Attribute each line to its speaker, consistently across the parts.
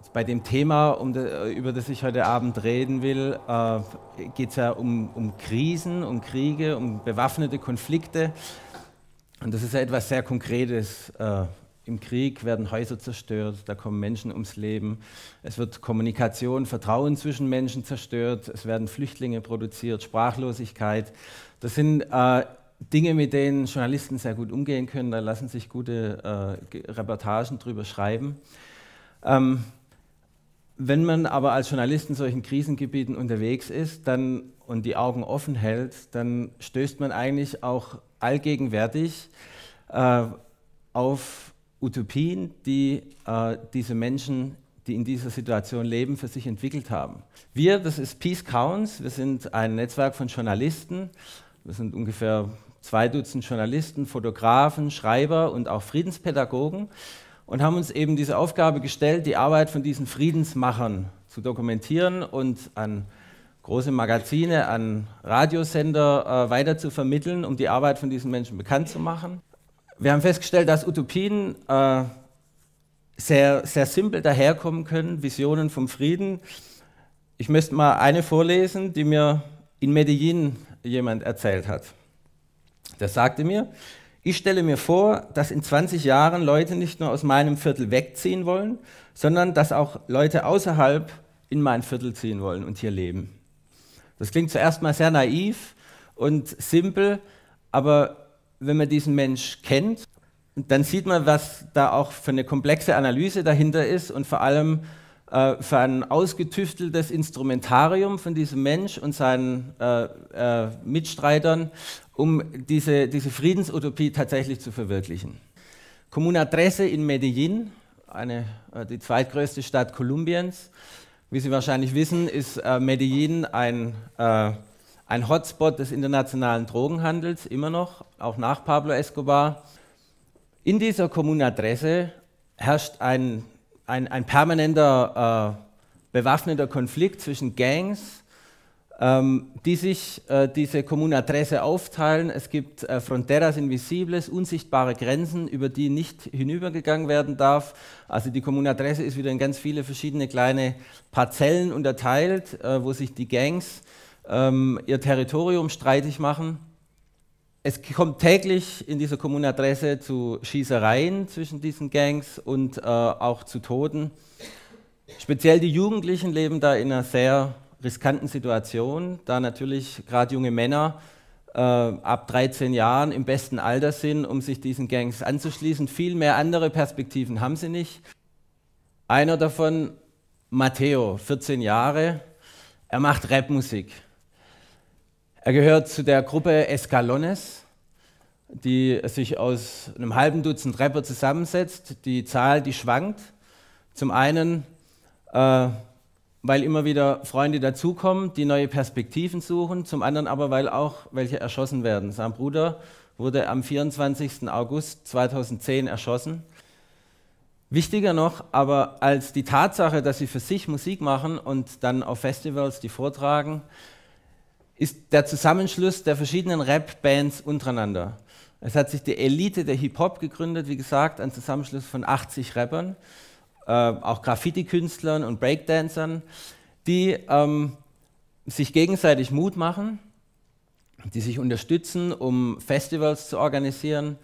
Speaker 1: Bei dem Thema, über das ich heute Abend reden will, geht es ja um Krisen, um Kriege, um bewaffnete Konflikte. Und das ist ja etwas sehr Konkretes. Im Krieg werden Häuser zerstört, da kommen Menschen ums Leben. Es wird Kommunikation, Vertrauen zwischen Menschen zerstört. Es werden Flüchtlinge produziert, Sprachlosigkeit. Das sind Dinge, mit denen Journalisten sehr gut umgehen können. Da lassen sich gute Reportagen drüber schreiben. Wenn man aber als Journalist in solchen Krisengebieten unterwegs ist und die Augen offen hält, dann stößt man eigentlich auch allgegenwärtig auf Utopien, die diese Menschen, die in dieser Situation leben, für sich entwickelt haben. Wir, das ist Peace Counts, wir sind ein Netzwerk von Journalisten. Wir sind ungefähr 2 Dutzend Journalisten, Fotografen, Schreiber und auch Friedenspädagogen und haben uns eben diese Aufgabe gestellt, die Arbeit von diesen Friedensmachern zu dokumentieren und an große Magazine, an Radiosender weiter zu vermitteln, um die Arbeit von diesen Menschen bekannt zu machen. Wir haben festgestellt, dass Utopien sehr, sehr simpel daherkommen können, Visionen vom Frieden. Ich möchte mal eine vorlesen, die mir in Medellin jemand erzählt hat. Der sagte mir: Ich stelle mir vor, dass in 20 Jahren Leute nicht nur aus meinem Viertel wegziehen wollen, sondern dass auch Leute außerhalb in mein Viertel ziehen wollen und hier leben. Das klingt zuerst mal sehr naiv und simpel, aber wenn man diesen Mensch kennt, dann sieht man, was da auch für eine komplexe Analyse dahinter ist und vor allem für ein ausgetüfteltes Instrumentarium von diesem Mensch und seinen Mitstreitern, um diese Friedensutopie tatsächlich zu verwirklichen. Comuna 13 in Medellin, die zweitgrößte Stadt Kolumbiens. Wie Sie wahrscheinlich wissen, ist Medellin ein Hotspot des internationalen Drogenhandels, immer noch, auch nach Pablo Escobar. In dieser Comuna 13 herrscht ein permanenter bewaffneter Konflikt zwischen Gangs, die sich diese Comuna 13 aufteilen. Es gibt Fronteras Invisibles, unsichtbare Grenzen, über die nicht hinübergegangen werden darf. Also die Comuna 13 ist wieder in ganz viele verschiedene kleine Parzellen unterteilt, wo sich die Gangs ihr Territorium streitig machen. Es kommt täglich in dieser Comuna 13 zu Schießereien zwischen diesen Gangs und auch zu Toten. Speziell die Jugendlichen leben da in einer sehr riskanten Situation, da natürlich gerade junge Männer ab 13 Jahren im besten Alter sind, um sich diesen Gangs anzuschließen. Viel mehr andere Perspektiven haben sie nicht. Einer davon, Mateo, 14 Jahre, er macht Rapmusik. Er gehört zu der Gruppe Escalones, die sich aus einem halben Dutzend Rapper zusammensetzt. Die Zahl, die schwankt. Zum einen, weil immer wieder Freunde dazukommen, die neue Perspektiven suchen. Zum anderen aber, weil auch welche erschossen werden. Sein Bruder wurde am 24. August 2010 erschossen. Wichtiger noch, aber als die Tatsache, dass sie für sich Musik machen und dann auf Festivals die vortragen, ist der Zusammenschluss der verschiedenen Rap-Bands untereinander. Es hat sich die Elite der Hip-Hop gegründet, wie gesagt, ein Zusammenschluss von 80 Rappern, auch Graffiti-Künstlern und Breakdancern, die sich gegenseitig Mut machen, die sich unterstützen, um Festivals zu organisieren,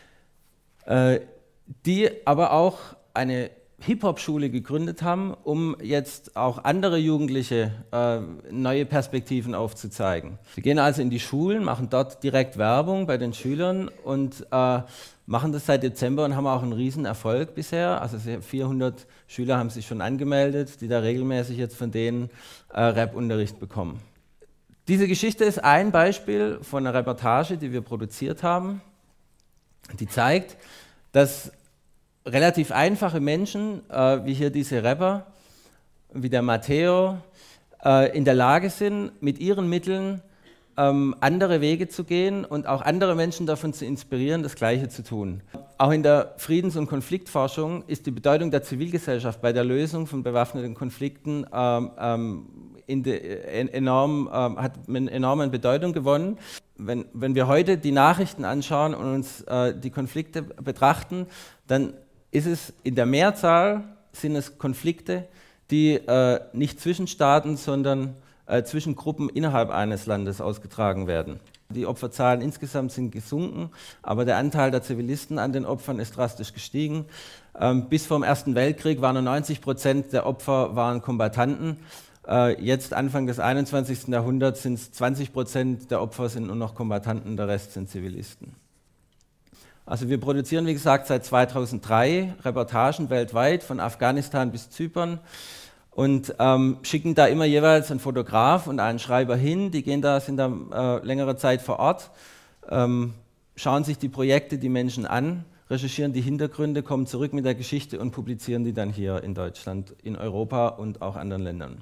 Speaker 1: die aber auch eine Hip-Hop-Schule gegründet haben, um jetzt auch andere Jugendliche neue Perspektiven aufzuzeigen. Sie gehen also in die Schulen, machen dort direkt Werbung bei den Schülern und machen das seit Dezember und haben auch einen riesen Erfolg bisher. Also 400 Schüler haben sich schon angemeldet, die da regelmäßig jetzt von denen Rap-Unterricht bekommen. Diese Geschichte ist ein Beispiel von einer Reportage, die wir produziert haben, die zeigt, dass relativ einfache Menschen, wie hier diese Rapper, wie der Mateo, in der Lage sind, mit ihren Mitteln andere Wege zu gehen und auch andere Menschen davon zu inspirieren, das Gleiche zu tun. Auch in der Friedens- und Konfliktforschung ist die Bedeutung der Zivilgesellschaft bei der Lösung von bewaffneten Konflikten hat enorm an Bedeutung gewonnen. Wenn wir heute die Nachrichten anschauen und uns die Konflikte betrachten, dann ist es in der Mehrzahl sind es Konflikte, die nicht zwischen Staaten, sondern zwischen Gruppen innerhalb eines Landes ausgetragen werden. Die Opferzahlen insgesamt sind gesunken, aber der Anteil der Zivilisten an den Opfern ist drastisch gestiegen. Bis vom Ersten Weltkrieg waren nur 90% der Opfer waren Kombattanten. Jetzt Anfang des 21. Jahrhunderts sind es 20% der Opfer sind nur noch Kombattanten, der Rest sind Zivilisten. Also wir produzieren, wie gesagt, seit 2003 Reportagen weltweit, von Afghanistan bis Zypern, und schicken da immer jeweils einen Fotograf und einen Schreiber hin. Die gehen da, sind da längere Zeit vor Ort, schauen sich die Projekte, die Menschen an, recherchieren die Hintergründe, kommen zurück mit der Geschichte und publizieren die dann hier in Deutschland, in Europa und auch anderen Ländern.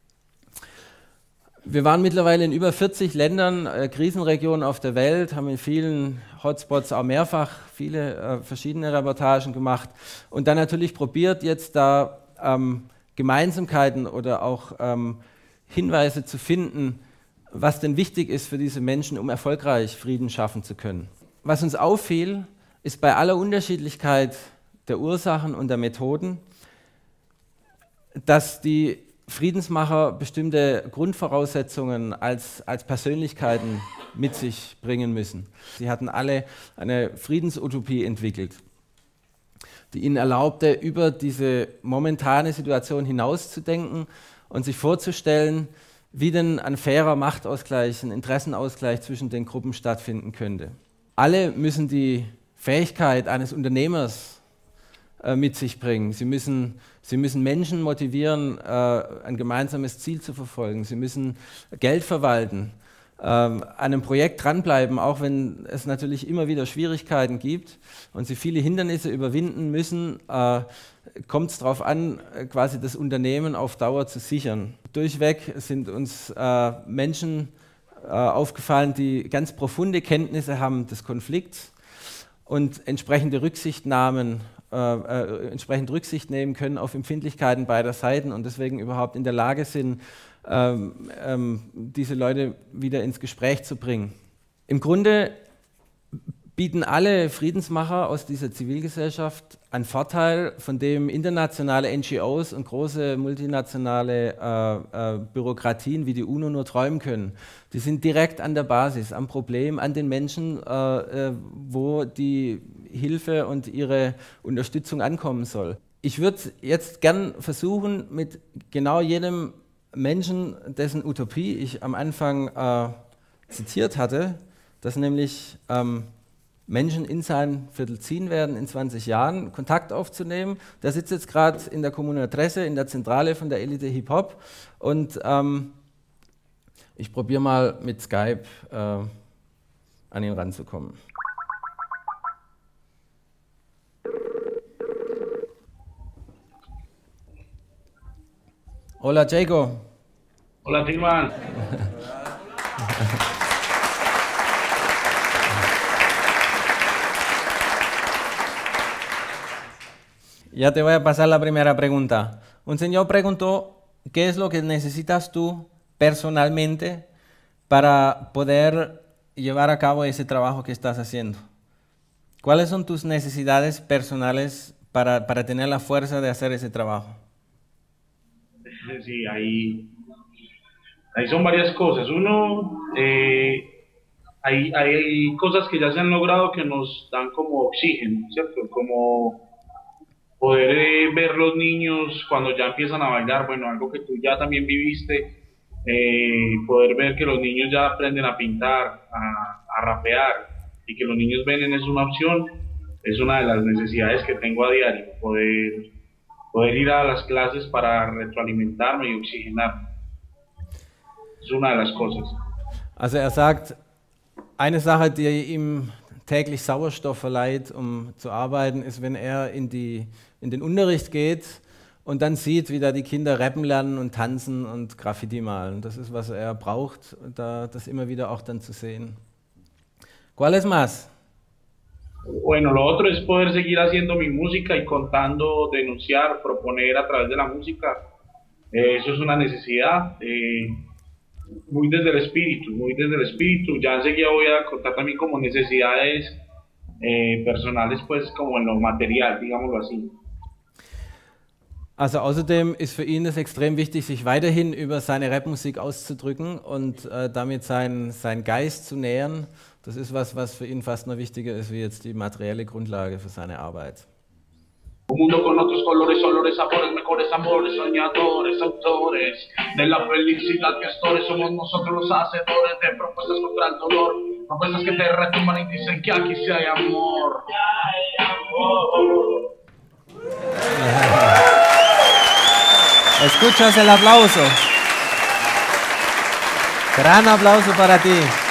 Speaker 1: Wir waren mittlerweile in über 40 Ländern, Krisenregionen auf der Welt, haben in vielen Hotspots auch mehrfach viele verschiedene Reportagen gemacht und dann natürlich probiert, jetzt da Gemeinsamkeiten oder auch Hinweise zu finden, was denn wichtig ist für diese Menschen, um erfolgreich Frieden schaffen zu können. Was uns auffiel, ist bei aller Unterschiedlichkeit der Ursachen und der Methoden, dass die Friedensmacher bestimmte Grundvoraussetzungen als Persönlichkeiten mit sich bringen müssen. Sie hatten alle eine Friedensutopie entwickelt, die ihnen erlaubte, über diese momentane Situation hinauszudenken und sich vorzustellen, wie denn ein fairer Machtausgleich, ein Interessenausgleich zwischen den Gruppen stattfinden könnte. Alle müssen die Fähigkeit eines Unternehmers mit sich bringen. Sie müssen Menschen motivieren, ein gemeinsames Ziel zu verfolgen. Sie müssen Geld verwalten, an einem Projekt dranbleiben, auch wenn es natürlich immer wieder Schwierigkeiten gibt und sie viele Hindernisse überwinden müssen, kommt es darauf an, quasi das Unternehmen auf Dauer zu sichern. Durchweg sind uns Menschen aufgefallen, die ganz profunde Kenntnisse haben des Konflikts und entsprechend Rücksicht nehmen können auf Empfindlichkeiten beider Seiten und deswegen überhaupt in der Lage sind, diese Leute wieder ins Gespräch zu bringen. Im Grunde bieten alle Friedensmacher aus dieser Zivilgesellschaft einen Vorteil, von dem internationale NGOs und große multinationale Bürokratien wie die UNO nur träumen können. Die sind direkt an der Basis, am Problem, an den Menschen, wo die Hilfe und ihre Unterstützung ankommen soll. Ich würde jetzt gern versuchen, mit genau jedem Menschen, dessen Utopie ich am Anfang zitiert hatte, dass nämlich Menschen in sein Viertel ziehen werden in 20 Jahren, Kontakt aufzunehmen. Der sitzt jetzt gerade in der Comuna 13, in der Zentrale von der Elite Hip Hop und ich probiere mal mit Skype an ihn ranzukommen. Hola, Jaco.
Speaker 2: Hola, Tilman.
Speaker 1: Ya te voy a pasar la primera pregunta. Un señor preguntó, ¿qué es lo que necesitas tú personalmente para poder llevar a cabo ese trabajo que estás haciendo? ¿Cuáles son tus necesidades personales para tener la fuerza de hacer ese trabajo?
Speaker 2: Sí, ahí son varias cosas. Uno, hay cosas que ya se han logrado que nos dan como oxígeno, ¿cierto? Como poder ver los niños cuando ya empiezan a bailar, bueno, algo que tú ya también viviste, poder ver que los niños ya aprenden a pintar, a rapear, y que los niños ven en eso una opción, es una de las necesidades que tengo a diario, poder ir a las clases para retroalimentarme y oxigenarme. Das ist una de las cosas.
Speaker 1: Also er sagt, eine Sache, die ihm täglich Sauerstoff verleiht, um zu arbeiten, ist, wenn er in den Unterricht geht und dann sieht, wie da die Kinder rappen lernen und tanzen und Graffiti malen. Das ist, was er braucht, das immer wieder auch dann zu sehen. ¿Cuál es más?
Speaker 2: Bueno, lo otro es poder seguir haciendo mi música y contando, denunciar, proponer a través de la música. Eso es una necesidad, muy desde el espíritu, muy desde el espíritu. Ya enseguida voy a contar también como necesidades personales, pues como en lo material, digámoslo así.
Speaker 1: Also außerdem ist für ihn es extrem wichtig, sich weiterhin über seine Rapmusik auszudrücken und damit seinen Geist zu nähern. Das ist was für ihn fast noch wichtiger ist, wie jetzt die materielle Grundlage für seine Arbeit.
Speaker 2: Un mundo con otros colores, olores, sabores, mejores amores, soñadores, autores de la felicidad, gestores, somos nosotros los hacedores de propuestas contra el dolor, propuestas que te retumban y dicen que aquí sí hay amor.
Speaker 1: ¿Escuchas el aplauso? Gran aplauso para ti.